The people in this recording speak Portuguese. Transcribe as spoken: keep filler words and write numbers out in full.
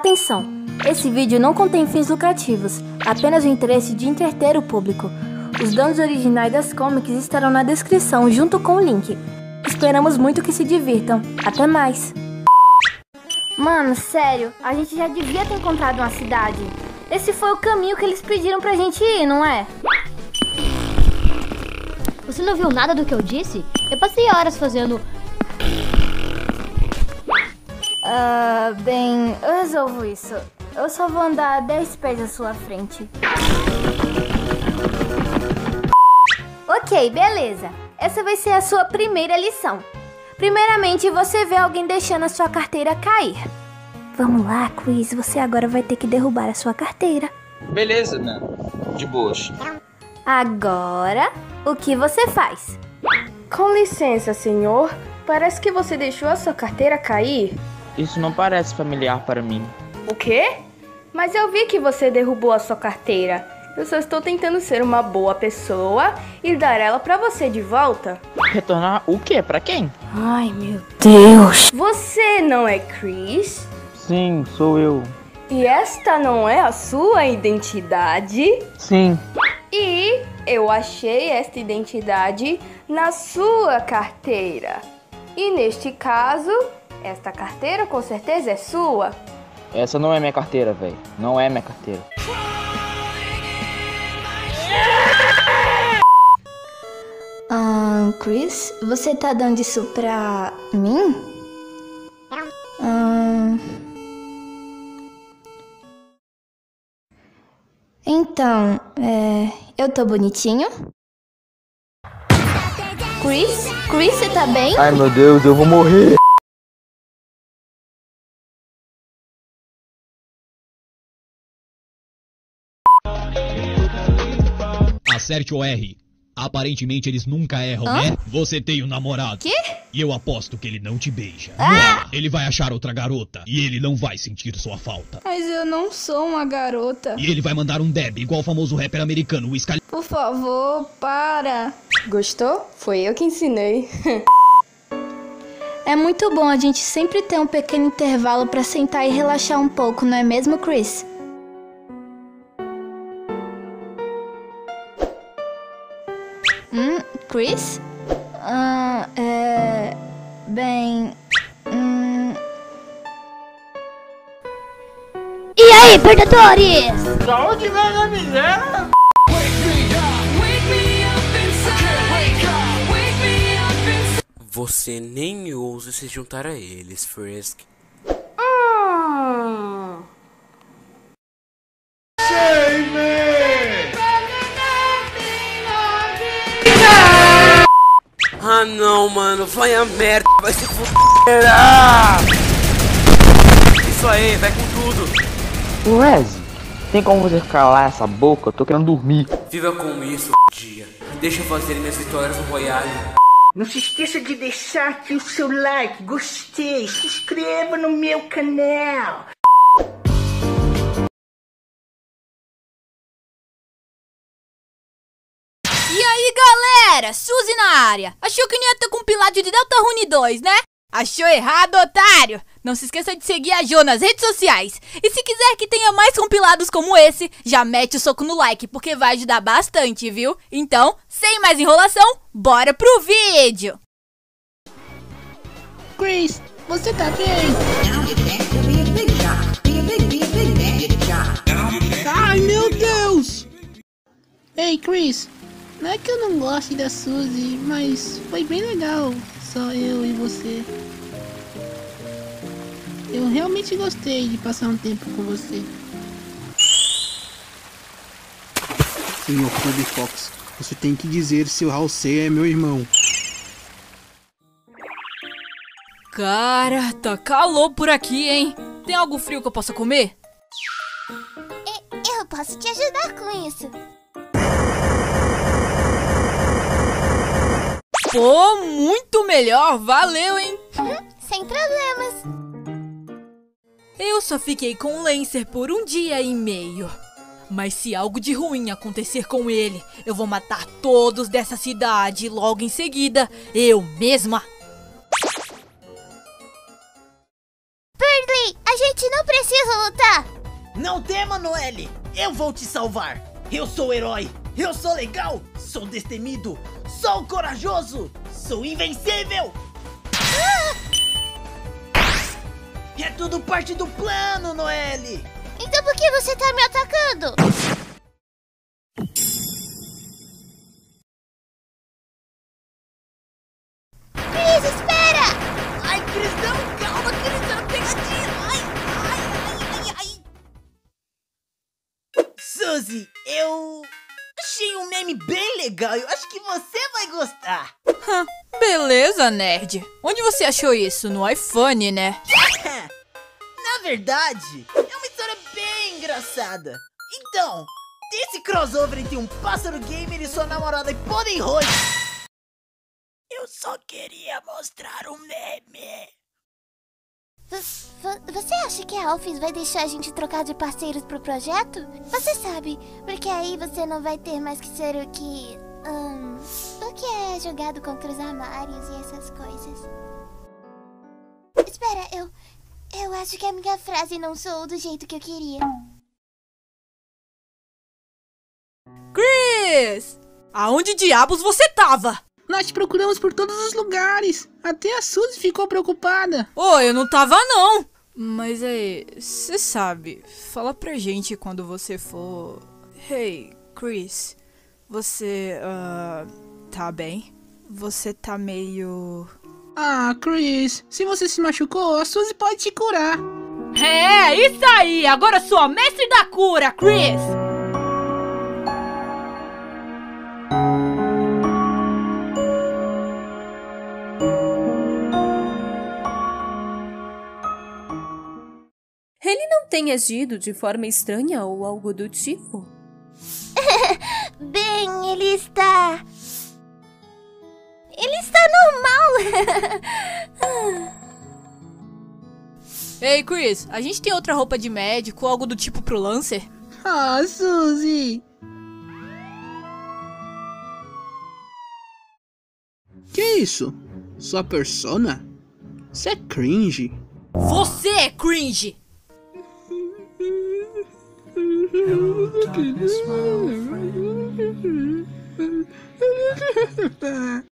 Atenção! Esse vídeo não contém fins lucrativos, apenas o interesse de entreter o público. Os danos originais das comics estarão na descrição junto com o link. Esperamos muito que se divirtam. Até mais! Mano, sério, a gente já devia ter encontrado uma cidade. Esse foi o caminho que eles pediram pra gente ir, não é? Você não viu nada do que eu disse? Eu passei horas fazendo... Ah, uh, bem, eu resolvo isso. Eu só vou andar dez pés à sua frente. Ok, beleza. Essa vai ser a sua primeira lição. Primeiramente, você vê alguém deixando a sua carteira cair. Vamos lá, Chris, você agora vai ter que derrubar a sua carteira. Beleza, né? De boas. Agora, o que você faz? Com licença, senhor. Parece que você deixou a sua carteira cair. Isso não parece familiar para mim. O quê? Mas eu vi que você derrubou a sua carteira. Eu só estou tentando ser uma boa pessoa e dar ela pra você de volta. Retornar o quê? Pra quem? Ai, meu Deus. Você não é Chris? Sim, sou eu. E esta não é a sua identidade? Sim. E eu achei esta identidade na sua carteira. E neste caso, esta carteira com certeza é sua. Essa não é minha carteira, velho. Não é minha carteira. Ah, Chris, você tá dando isso pra mim? Ah... Então, é... eu tô bonitinho? Chris? Chris, você tá bem? Ai, meu Deus, eu vou morrer. Acerte o R. Aparentemente eles nunca erram, Hã? né? Você tem um namorado. Quê? E eu aposto que ele não te beija. Ah! Ele vai achar outra garota. E ele não vai sentir sua falta. Mas eu não sou uma garota. E ele vai mandar um deb, igual o famoso rapper americano, o Scal... Por favor, para. Gostou? Foi eu que ensinei. É muito bom a gente sempre ter um pequeno intervalo pra sentar e relaxar um pouco, não é mesmo, Chris? Hum, Chris? Ah, é... Bem... Hum... E aí, perdedores? Da onde vem a miséria? Você nem ousa se juntar a eles, Frisk. Hum. Ah não, mano, vai a merda, vai se fuder. Isso aí, vai com tudo. Wes, tem como você calar essa boca? Eu tô querendo dormir. Viva com isso, dia. Deixa eu fazer minhas vitórias no Royale. Não se esqueça de deixar aqui o seu like, gostei, se inscreva no meu canal. E aí, galera, Suzy na área. Achou que não ia ter compilado de Deltarune dois, né? Achou errado, otário. Não se esqueça de seguir a Jo nas redes sociais. E se quiser que tenha mais compilados como esse, já mete o soco no like, porque vai ajudar bastante, viu? Então, sem mais enrolação, bora pro vídeo. Chris, você tá bem? Ai, meu Deus! Ei, Chris, não é que eu não goste da Suzy, mas foi bem legal, só eu e você. Eu realmente gostei de passar um tempo com você. Senhor Toby Fox, você tem que dizer se o Halsey é meu irmão. Cara, tá calor por aqui, hein? Tem algo frio que eu possa comer? Eu posso te ajudar com isso. Pô, muito melhor, valeu, hein? Uhum, sem problemas. Eu só fiquei com o Lancer por um dia e meio. Mas se algo de ruim acontecer com ele, eu vou matar todos dessa cidade logo em seguida, eu mesma. Birdly, a gente não precisa lutar. Não tema, Noelle. Eu vou te salvar. Eu sou o herói. Eu sou legal. Sou destemido. Sou corajoso. Sou invencível. É tudo parte do plano, Noelle. Então por que você tá me atacando? Cris, espera! Ai, Cris, não! Calma, Cris, tá na pegadinha! Ai, ai, ai, ai, ai! Suzy, eu achei um meme bem legal. Eu acho que você vai gostar. Hã, beleza, nerd. Onde você achou isso? No iPhone, né? Na verdade, é uma história bem engraçada. Então, esse crossover entre um pássaro gamer e sua namorada podem roxo. Eu só queria mostrar um meme. V você acha que a Alphys vai deixar a gente trocar de parceiros pro projeto? Você sabe, porque aí você não vai ter mais que ser o que... Um, o que é jogado contra os armários e essas coisas. Espera, eu... Eu acho que a minha frase não soou do jeito que eu queria. Chris! Aonde diabos você tava? Nós te procuramos por todos os lugares. Até a Suzy ficou preocupada. Ô, oh, eu não tava não. Mas aí, você sabe, fala pra gente quando você for... Hey, Chris, você, uh, tá bem? Você tá meio... Ah, Chris, se você se machucou, a Suzy pode te curar. É, isso aí! Agora sou a mestre da cura, Chris! Ele não tem agido de forma estranha ou algo do tipo? Bem, ele está... Ele está normal. Ei, Chris, a gente tem outra roupa de médico, algo do tipo pro Lancer? Ah, Suzy. Que isso? Sua persona? Você é cringe. Você é cringe! Hello, darkness, my old friend.